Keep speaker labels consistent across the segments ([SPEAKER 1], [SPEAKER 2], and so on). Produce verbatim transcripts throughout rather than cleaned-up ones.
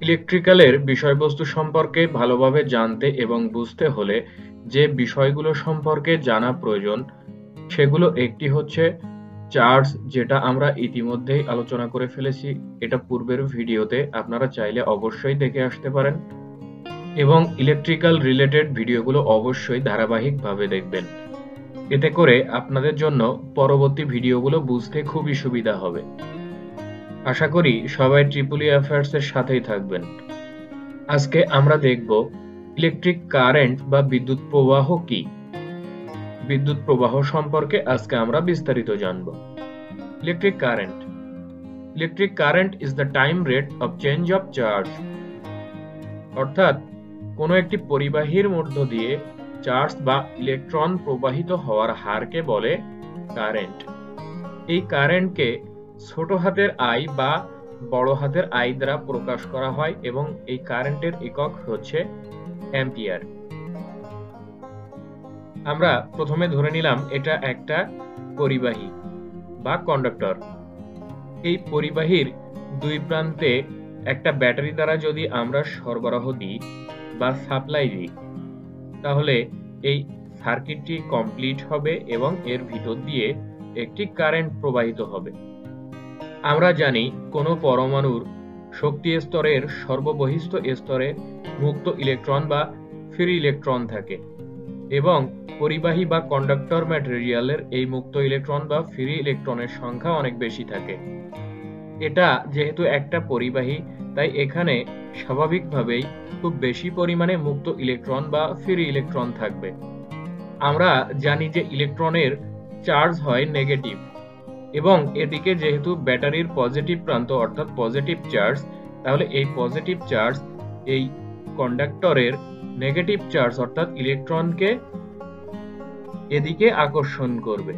[SPEAKER 1] ইলেকট্রিক্যালের বিষয়বস্তু সম্পর্কে ভালোভাবে জানতে এবং বুঝতে হলে যে বিষয়গুলো সম্পর্কে জানা প্রয়োজন সেগুলো একটি হচ্ছে চার্জ, যেটা আমরা ইতিমধ্যেই আলোচনা করে ফেলেছি। এটা পূর্বের ভিডিওতে, আপনারা চাইলে অবশ্যই দেখে আসতে পারেন এবং ইলেকট্রিক্যাল রিলেটেড ভিডিওগুলো অবশ্যই ধারাবাহিকভাবে দেখবেন। এতে করে আপনাদের জন্য পরবর্তী ভিডিওগুলো বুঝতে খুবই সুবিধা হবে। আশা করি সবাই ট্রিপল ই অ্যাফেয়ার্স এর সাথেই থাকবেন। আজকে আমরা দেখব ইলেকট্রিক কারেন্ট বা বিদ্যুৎ প্রবাহ কি। বিদ্যুৎ প্রবাহ সম্পর্কে আজকে আমরা বিস্তারিত জানব। Electric current electric current is the time rate of change of charge. অর্থাৎ কোনো একটি পরিবাহীর মধ্য দিয়ে চার্জ বা ইলেকট্রন প্রবাহিত হওয়ার হারকে বলে কারেন্ট। এই কারেন্টকে ছোট হাতের আই বা বড় হাতের আই দ্বারা প্রকাশ করা হয় এবং এই কারেন্টের একক হচ্ছে অ্যাম্পিয়ার। আমরা প্রথমে ধরে নিলাম এটা একটা পরিবাহী বা কন্ডাক্টর। এই পরিবাহীর দুই প্রান্তে একটা ব্যাটারি দ্বারা যদি আমরা সরবরাহ দিই বা সাপ্লাই দিই, তাহলে এই সার্কিটটি কমপ্লিট হবে এবং এর ভিতর দিয়ে একটি কারেন্ট প্রবাহিত হবে। আমরা জানি কোনো পরমাণুর শক্তি স্তরের সর্ববহিস্থ স্তরে মুক্ত ইলেকট্রন বা ফ্রি ইলেকট্রন থাকে এবং পরিবাহী বা কন্ডাক্টর ম্যাটেরিয়ালের এই মুক্ত ইলেকট্রন বা ফ্রি ইলেকট্রনের সংখ্যা অনেক বেশি থাকে। এটা যেহেতু একটা পরিবাহী, তাই এখানে স্বাভাবিকভাবেই খুব বেশি পরিমাণে মুক্ত ইলেকট্রন বা ফ্রি ইলেকট্রন থাকবে। আমরা জানি যে ইলেকট্রনের চার্জ হয় নেগেটিভ এবং এদিকে যেহেতু ব্যাটারির পজিটিভ প্রান্ত অর্থাৎ পজিটিভ চার্জ, তাহলে এই পজিটিভ চার্জ এই কন্ডাক্টরের নেগেটিভ চার্জ অর্থাৎ ইলেকট্রনকে এদিকে আকর্ষণ করবে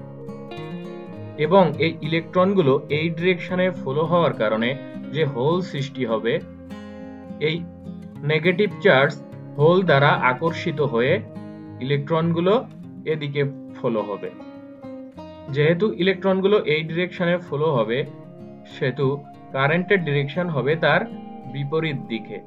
[SPEAKER 1] এবং এই ইলেকট্রনগুলো এই ডিরেকশনে ফলো হওয়ার কারণে যে হোল সৃষ্টি হবে, এই নেগেটিভ চার্জ হোল দ্বারা আকর্ষিত হয়ে ইলেকট্রনগুলো এদিকে ফলো হবে। যেহেতু ইলেকট্রনগুলো এই ডিরেকশনে ফলো হবে, সেহেতু কারেন্টের ডিরেকশন হবে তার বিপরীত দিকে।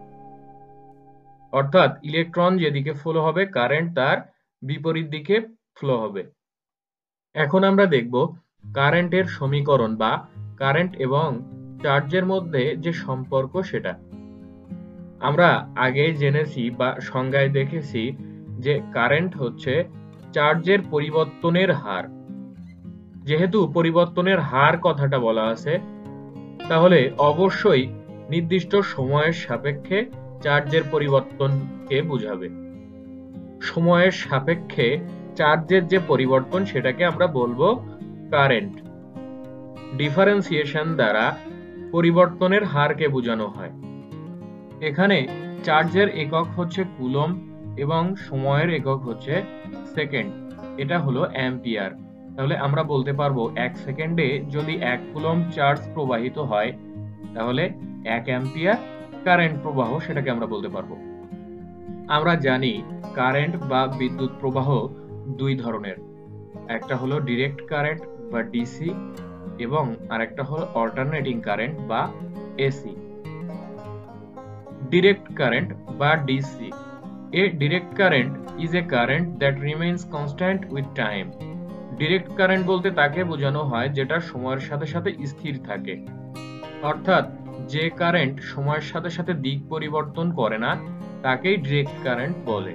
[SPEAKER 1] অর্থাৎ ইলেকট্রন যেদিকে ফলো হবে, কারেন্ট তার বিপরীত দিকে ফ্লো হবে। এখন আমরা দেখব কারেন্টের সমীকরণ বা কারেন্ট এবং চার্জের মধ্যে যে সম্পর্ক সেটা। আমরা আগে জেনেছি বা সংজ্ঞায় দেখেছি যে কারেন্ট হচ্ছে চার্জের পরিবর্তনের হার। যেহেতু পরিবর্তনের হার কথাটা বলা আছে, তাহলে অবশ্যই নির্দিষ্ট সময়ের সাপেক্ষে চার্জের পরিবর্তনকে বোঝাবে। সময়ের সাপেক্ষে চার্জের যে পরিবর্তন সেটাকে আমরা বলবো কারেন্ট। ডিফারেন্সিয়েশন দ্বারা পরিবর্তনের হারকে বোঝানো হয়। এখানে চার্জের একক হচ্ছে কুলম্ব এবং সময়ের একক হচ্ছে সেকেন্ড। এটা হলো অ্যাম্পিয়ার। তাহলে আমরা বলতে পারবো এক সেকেন্ডে যদি এক কুলম্ব চার্জ প্রবাহিত হয়, তাহলে এক অ্যাম্পিয়ার কারেন্ট প্রবাহ সেটাকে আমরা বলতে পারবো। আমরা জানি কারেন্ট বা বিদ্যুৎ প্রবাহ দুই ধরনের। একটা হলো ডিরেক্ট কারেন্ট বা ডিসি এবং আরেকটা হলো অল্টারনেটিং কারেন্ট বা এসি। ডিরেক্ট কারেন্ট বা DC, a direct current is a current that remains constant with time. Direct current বলতে তাকে বোঝানো হয় যেটা সময়ের সাথে সাথে স্থির থাকে। অর্থাৎ যে কারেন্ট সময়ের সাথে সাথে দিক পরিবর্তন করে না, তাকেই ডিরেক্ট কারেন্ট বলে।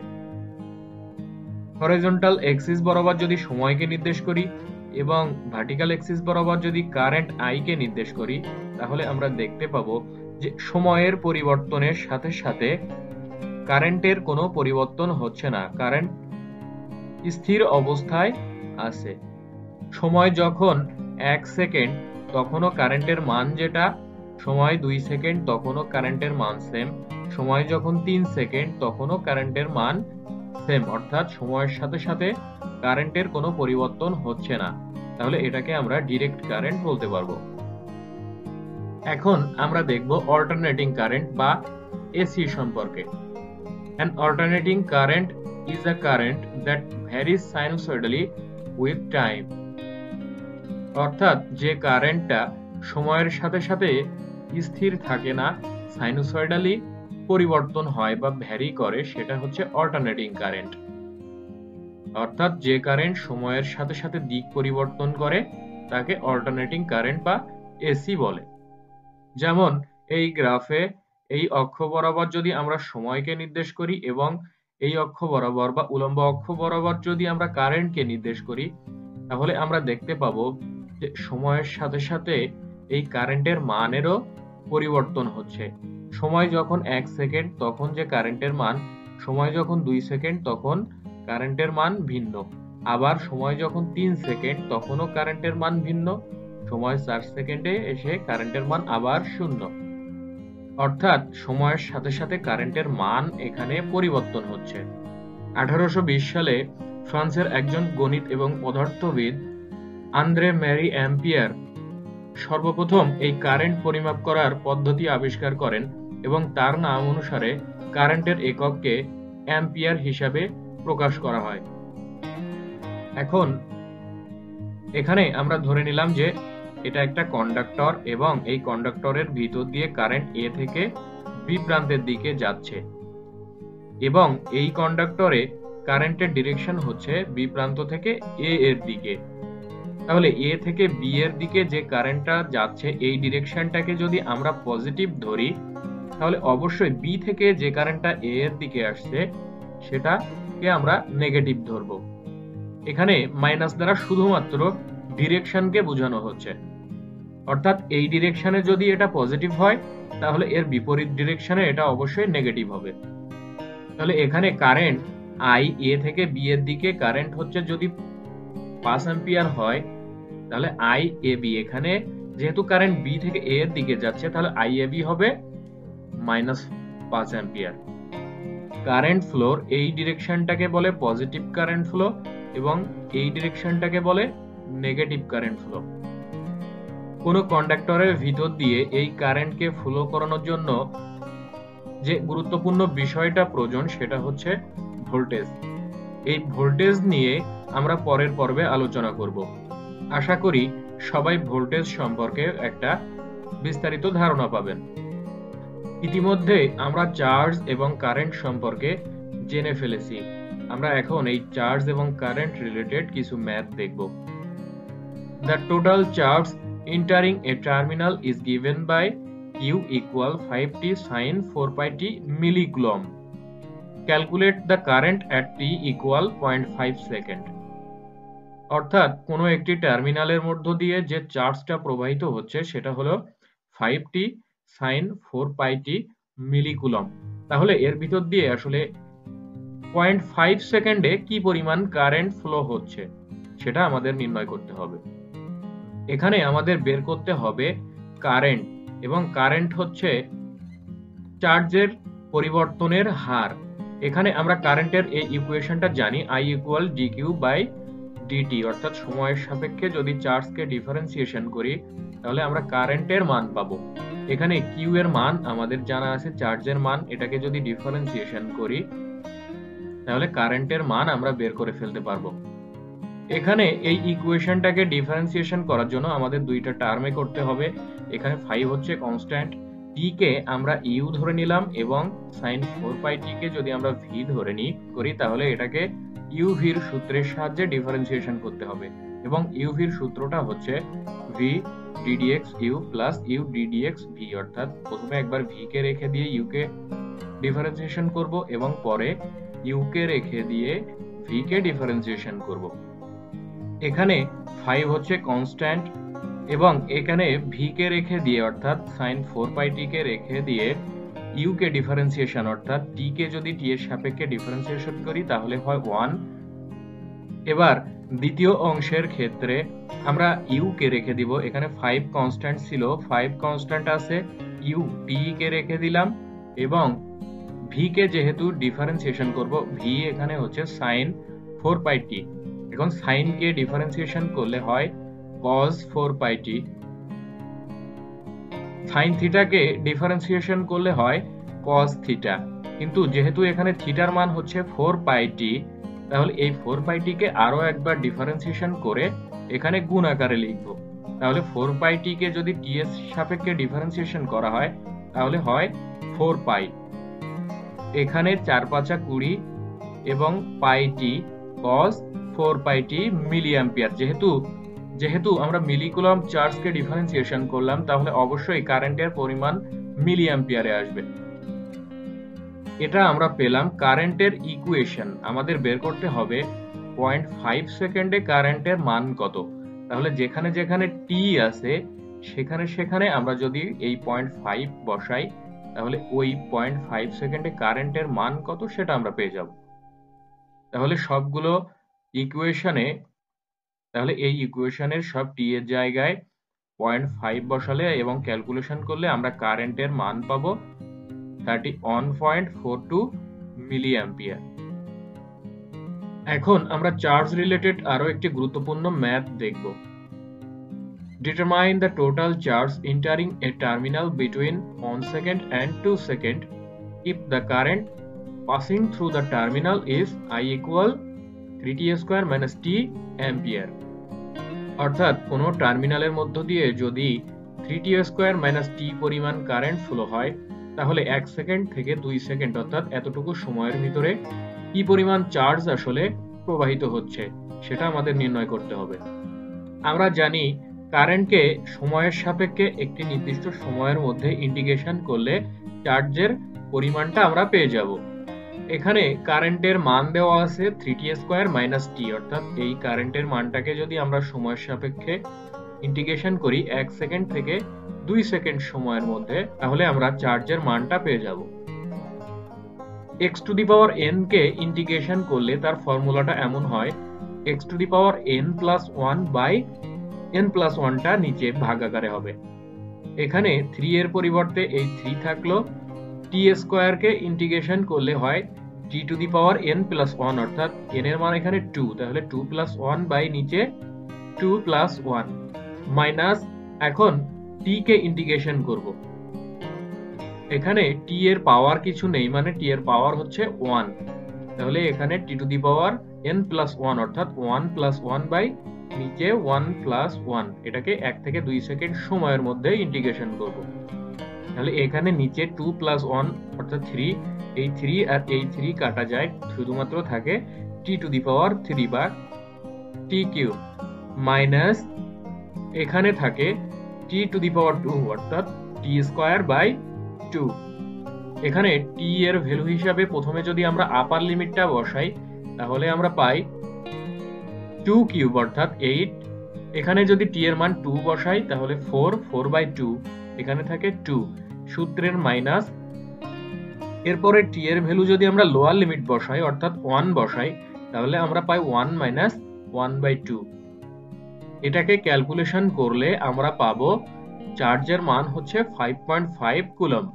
[SPEAKER 1] হরিজন্টাল এক্সিস বরাবর যদি সময়কে নির্দেশ করি এবং ভার্টিক্যাল এক্সিস বরাবর যদি কারেন্ট আই কে নির্দেশ করি, তাহলে আমরা দেখতে পাবো যে সময়ের পরিবর্তনের সাথে সাথে কারেন্টের কোনো পরিবর্তন হচ্ছে না, কারেন্ট স্থির অবস্থায় আছে। সময় যখন এক সেকেন্ড তখনও কারেন্টের মান যেটা, সময় দুই সেকেন্ড তখনও কারেন্টের মান সেম, সময় যখন তিন সেকেন্ড তখনও কারেন্টের মান সেম। অর্থাৎ সময়ের সাথে সাথে কারেন্টের কোনো পরিবর্তন হচ্ছে না, তাহলে এটাকে আমরা ডিরেক্ট কারেন্ট বলতে পারবো। এখন আমরা দেখব অল্টারনেটিং কারেন্ট বা এসি সম্পর্কে। An alternating current is a current that varies sinusoidally with time. অর্থাৎ যে কারেন্টটা সময়ের সাথে সাথে স্থির থাকে না, সাইনুসয়েডালি পরিবর্তন হয় বা ভ্যারি করে সেটা হচ্ছে অল্টারনেটিং কারেন্ট। অর্থাৎ যে কারেন্ট সময়ের সাথে সাথে দিক পরিবর্তন করে তাকে অল্টারনেটিং কারেন্ট বা এসি বলে। যেমন এই গ্রাফে এই অক্ষ বরাবর যদি আমরা সময়কে নির্দেশ করি এবং এই অক্ষ বরাবর বা উলম্ব অক্ষ বরাবর যদি আমরা কারেন্টকে নির্দেশ করি, তাহলে আমরা দেখতে পাবো যে সময়ের সাথে সাথে এই কারেন্টের মানেরও পরিবর্তন হচ্ছে। সময় যখন এক সেকেন্ড তখন যে কারেন্টের মান, সময় যখন দুই সেকেন্ড তখন কারেন্টের মান ভিন্ন, আবার সময় যখন তিন সেকেন্ড তখনও কারেন্টের মান ভিন্ন, সময় চার সেকেন্ডে এসে কারেন্টের মান আবার শূন্য। অর্থাৎ সময়ের সাথে সাথে কারেন্টের মান এখানে পরিবর্তন হচ্ছে। আঠারোশো বিশ সালে ফ্রান্সের একজন গণিত এবং পদার্থবিদ আন্দ্রে ম্যারি অ্যাম্পিয়ার সর্বপ্রথম এই কারেন্ট পরিমাপ করার পদ্ধতি আবিষ্কার করেন এবং তার নাম অনুসারে কারেন্টের একককে অ্যাম্পিয়ার হিসাবে প্রকাশ করা হয়। এখন এখানে আমরা ধরে নিলাম যে এটা একটা কন্ডাক্টর এবং এই কন্ডাক্টরের ভিতর দিয়ে কারেন্ট এ থেকে বি প্রান্তের দিকে যাচ্ছে এবং এই কন্ডাক্টরে কারেন্টের ডিরেকশন হচ্ছে বি প্রান্ত থেকে এ এর দিকে। তাহলে এ থেকে বি এর দিকে যে কারেন্টটা যাচ্ছে এই ডিরেকশনটাকে যদি আমরা পজিটিভ ধরি, তাহলে অবশ্যই বি থেকে যে কারেন্টটা এ এর দিকে আসছে সেটাকে আমরা নেগেটিভ ধরব। এখানে মাইনাস দ্বারা শুধুমাত্র ডিরেকশনকে বোঝানো হচ্ছে। অর্থাৎ এই ডিরেকশনে যদি এটা পজিটিভ হয় তাহলে এর বিপরীত ডিরেকশনে এটা অবশ্যই নেগেটিভ হবে। তাহলে এখানে কারেন্ট আই এ থেকে বি এর দিকে কারেন্ট হচ্ছে যদি পাঁচ অ্যাম্পিয়ার হয়, তাহলে আই এ বি, এখানে যেহেতু কারেন্ট বি থেকে এ এর দিকে যাচ্ছে তাহলে আই এ বি হবে মাইনাস পাঁচ অ্যাম্পিয়ার। কারেন্ট ফ্লোর এই ডিরেকশনটাকে বলে পজিটিভ কারেন্ট ফ্লো এবং এই ডিরেকশনটাকে বলে নেগেটিভ কারেন্ট ফ্লো। কোন কন্ডাক্টরের ভিতর দিয়ে এই কারেন্টকে ফ্লো করানোর জন্য যে গুরুত্বপূর্ণ বিষয়টা প্রয়োজন সেটা হচ্ছে ভোল্টেজ। এই ভোল্টেজ নিয়ে আমরা পরের পর্বে আলোচনা করব। আশা করি সবাই ভোল্টেজ সম্পর্কে একটা বিস্তারিত ধারণা পাবেন। ইতিমধ্যে আমরা চার্জ এবং কারেন্ট সম্পর্কে জেনে ফেলেছি। আমরা এখন এই চার্জ এবং কারেন্ট রিলেটেড কিছু ম্যাথ দেখব। The total charge entering a terminal is given by Q equal five t sin four pi t millicoulomb. Calculate the current at t equal zero point five second. অর্থাৎ কোনো একটি টার্মিনালের মধ্য দিয়ে যে চার্জটা প্রবাহিত হচ্ছে সেটা হলো five t sin four pi t millicoulomb। তাহলে এর ভিতর দিয়ে আসলে zero point five সেকেন্ডে কি পরিমাণ কারেন্ট ফ্লো হচ্ছে সেটা আমাদের নির্ণয় করতে হবে। এখানে আমাদের বের করতে হবে কারেন্ট, এবং কারেন্ট হচ্ছে চার্জের পরিবর্তনের হার। এখানে আমরা কারেন্টের এই ইকুয়েশনটা জানি, I equal dq by dt, অর্থাৎ সময়ের সাপেক্ষে যদি চার্জকে ডিফারেন্সিয়েশন করি তাহলে আমরা কারেন্টের মান পাবো। এখানে কিউ এর মান আমাদের জানা আছে, চার্জের মান, এটাকে যদি ডিফারেন্সিয়েশন করি তাহলে কারেন্টের মান আমরা বের করে ফেলতে পারবো। এখানে এই ইকুয়েশনটাকে ডিফারেন্সিয়েশন করার জন্য আমাদের দুইটা টার্মে করতে হবে। এখানে ফাইভ হচ্ছে কনস্ট্যান্ট, টি কে আমরা ইউ ধরে নিলাম এবং sin four pi t কে যদি আমরা ভি ধরে নিই করি তাহলে এটাকে ইউভির সূত্রের সাহায্যে ডিফারেন্সিয়েশন করতে হবে এবং ইউভির সূত্রটা হচ্ছে v ddx u plus u ddx v. অর্থাৎ প্রথমে একবার ভি কে রেখে দিয়ে ইউ কে ডিফারেন্সিয়েশন করব এবং পরে ইউ কে রেখে দিয়ে ভি কে ডিফারেন্সিয়েশন করব। এখানে ফাইভ হচ্ছে কনস্ট্যান্ট এবং এখানে ভি কে রেখে দিয়ে অর্থাৎ sin four pi t কে রেখে দিয়ে ইউ কে ডিফারেন্সিয়েশন অর্থাৎ টি কে যদি টি এর সাপেক্ষে ডিফারেন্সিয়েশন করি তাহলে হয় ওয়ান। এবার দ্বিতীয় অংশের ক্ষেত্রে আমরা ইউ কে রেখে দিব, এখানে ফাইভ কনস্ট্যান্ট ছিল, ফাইভ কনস্ট্যান্ট আছে, ইউ টি কে রেখে দিলাম এবং ভি কে যেহেতু ডিফারেন্সিয়েশন করব, ভি এখানে হচ্ছে sin four pi t। এখন সাইন কে ডিফারেন্সিয়েশন করলে হয় cos four pi t, sin theta কে ডিফারেন্সিয়েশন করলে হয় cos থিটা। কিন্তু যেহেতু এখানে থিটার মান হচ্ছে four pi t, তাহলে এই four pi t কে আরো একবার ডিফারেন্সিয়েশন করে এখানে গুণ আকারে লিখব। তাহলে four pi t কে যদি t এর সাপেক্ষে ডিফারেন্সিয়েশন করা হয় তাহলে হয় ফোর পাই। এখানে চার পাঁচা কুড়ি এবং পাই টি কস ফোর পাই টি মিলি অ্যাম্পিয়ার। যেহেতু যেহেতু আমরা মিলি কুলম্ব চার্জকে ডিফারেন্সিয়েশন করলাম, তাহলে অবশ্যই কারেন্টের পরিমাণ মিলি অ্যাম্পিয়ারে আসবে। এটা আমরা পেলাম কারেন্টের ইকুয়েশন। আমাদের বের করতে হবে পয়েন্ট ফাইভ সেকেন্ডে কারেন্টের মান কত। তাহলে যেখানে যেখানে টি আছে সেখানে সেখানে আমরা যদি এই পয়েন্ট ফাইভ বসাই, তাহলে ওই পয়েন্ট ফাইভ সেকেন্ডে কারেন্টের মান কত সেটা আমরা পেয়ে যাব। তাহলে সবগুলো ইকুয়েশনে তাহলে এই ইকুয়েশনের সব টি এর জায়গায় পয়েন্ট ফাইভ বসালে এবং ক্যালকুলেশন করলে আমরা কারেন্টের মান পাবো thirty one point four two milliampere. এখন আমরা চার্জ রিলেটেড আরো একটি গুরুত্বপূর্ণ ম্যাথ দেখব। Determine the total charge entering a terminal between one second and two second if the current passing through the terminal is I equal three t square minus t ampere। অর্থাৎ কোন টার্মিনালের মধ্য দিয়ে যদি three t square minus t পরিমাণ current flow হয়, তাহলে এক সেকেন্ড থেকে দুই সেকেন্ড অর্থাৎ এতটুকু সময়ের ভিতরে কি পরিমাণ চার্জ আসলে প্রবাহিত হচ্ছে সেটা আমাদের নির্ণয় করতে হবে। আমরা জানি কারেন্টকে সময়ের সাপেক্ষে একটি নির্দিষ্ট সময়ের মধ্যে ইন্টিগ্রেশন করলে চার্জের পরিমাণটা আমরা পেয়ে যাব। এখানে কারেন্টের মান দেওয়া আছে three t square minus t, অর্থাৎ এই কারেন্টের মানটাকে যদি আমরা সময়ের সাপেক্ষে ইন্টিগ্রেশন করি এক সেকেন্ড থেকে দুই সেকেন্ড সময়ের মধ্যে, তাহলে আমরা চার্জের মানটা পেয়ে যাব। X to the power n কে ইন্টিগ্রেশন করলে তার ফর্মুলাটা এমন হয় x to the power n plus one by n plus ওয়ানটা নিচে ভাগ আকারে হবে। এখানে থ্রি এর পরিবর্তে এই থ্রি থাকলো, টি স্কয়ার কে ইন্টিগ্রেশন করলে হয় t to the power n plus one, অর্থাৎ এন এর মান এখানে টু, তাহলে টু প্লাস ওয়ান বাই নিচে টু প্লাস ওয়ান মাইনাস এখন টি কে ইন্টিগ্রেশন করব। এখানে টি এর পাওয়ার কিছু নেই, মানে টি এর পাওয়ার হচ্ছে ওয়ান, তাহলে এখানে t to the power n plus one অর্থাৎ ওয়ান প্লাস ওয়ান বাই নিচে ওয়ান প্লাস ওয়ান, এটাকে এক থেকে দুই সেকেন্ড সময়ের মধ্যে ইন্টিগ্রেশন করব। তাহলে এখানে নিচে টু প্লাস ওয়ান অর্থাৎ থ্রি, এই থ্রি আর এই থ্রি কাটা যায়, শুধুমাত্র থাকে টি টু দি পাওয়ার থ্রি বা টি কিউব মাইনাস এখানে থাকে টি টু দি পাওয়ার টু অর্থাৎ টি স্কয়ার বাই টু। এখানে টি এর ভ্যালু হিসাবে প্রথমে যদি আমরা আপার লিমিটটা বসাই, তাহলে আমরা পাই টু কিউব অর্থাৎ এইট। এখানে যদি টি এর মান টু বসাই তাহলে ফোর, ফোর বাই টু, এখানে থাকে টু, সূত্রের মাইনাস। এরপরে টি এর ভ্যালু যদি আমরা লোয়ার লিমিট বসাই অর্থাৎ ওয়ান বসাই, তাহলে আমরা পাই one minus one by two. এটাকে ক্যালকুলেশন করলে আমরা পাবো চার্জের মান হচ্ছে ফাইভ পয়েন্ট ফাইভ কুলম্ব।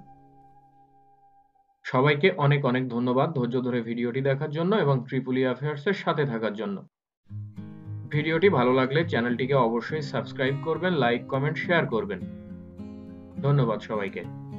[SPEAKER 1] সবাইকে অনেক অনেক ধন্যবাদ ধৈর্য ধরে ভিডিওটি দেখার জন্য এবং ট্রিপল ই অ্যাফেয়ার্স এর সাথে থাকার জন্য। ভিডিওটি ভালো লাগলে চ্যানেলটিকে অবশ্যই সাবস্ক্রাইব করবেন, লাইক, কমেন্ট, শেয়ার করবেন। ধন্যবাদ সবাইকে।